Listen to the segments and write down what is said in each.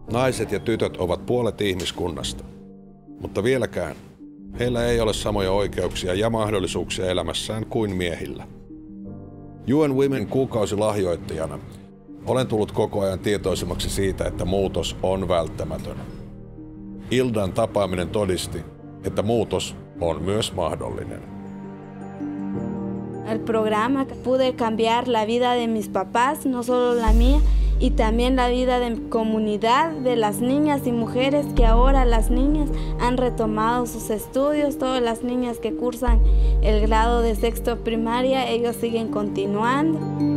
Naiset ja tytöt ovat puolet ihmiskunnasta, mutta vieläkään heillä ei ole samoja oikeuksia ja mahdollisuuksia elämässään kuin miehillä. UN Women kuukausilahjoittajana olen tullut koko ajan tietoisemmaksi siitä, että muutos on välttämätön. Ildan tapaaminen todisti, että muutos on myös mahdollinen. El programa pude cambiar la vida de mis papás, no solo la mía, y también la vida de mi comunidad, de las niñas y mujeres que ahora las niñas han retomado sus estudios. Todas las niñas que cursan el grado de sexto primaria, ellos siguen continuando.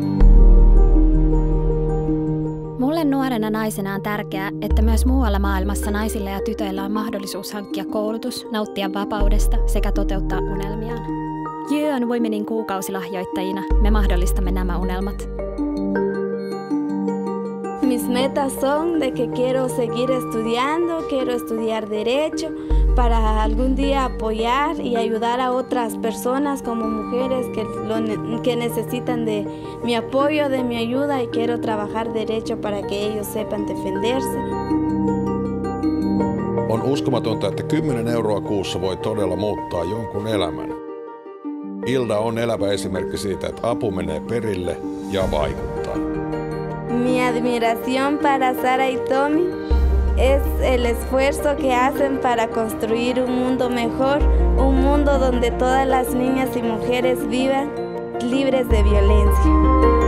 Mulle nuorena naisena on tärkeää, että myös muualla maailmassa naisilla ja tytöillä on mahdollisuus hankkia koulutus, nauttia vapaudesta sekä toteuttaa unelmiaan. UN Womenin kuukausilahjoittajina me mahdollistamme nämä unelmat. Mis metas son de que quiero seguir estudiando, quiero estudiar derecho para algún día apoyar y ayudar a otras personas como mujeres que necesitan de mi apoyo, de mi ayuda, y quiero trabajar derecho para que ellos sepan defenderse. On uskomatonta, että 10 euroa kuussa voi todella muuttaa jonkun elämän. Ilda on elävä esimerkki siitä, että apu menee perille ja vaikuttaa. Mi admiración para Sara y Tommy es el esfuerzo que hacen para construir un mundo mejor, un mundo donde todas las niñas y mujeres vivan libres de violencia.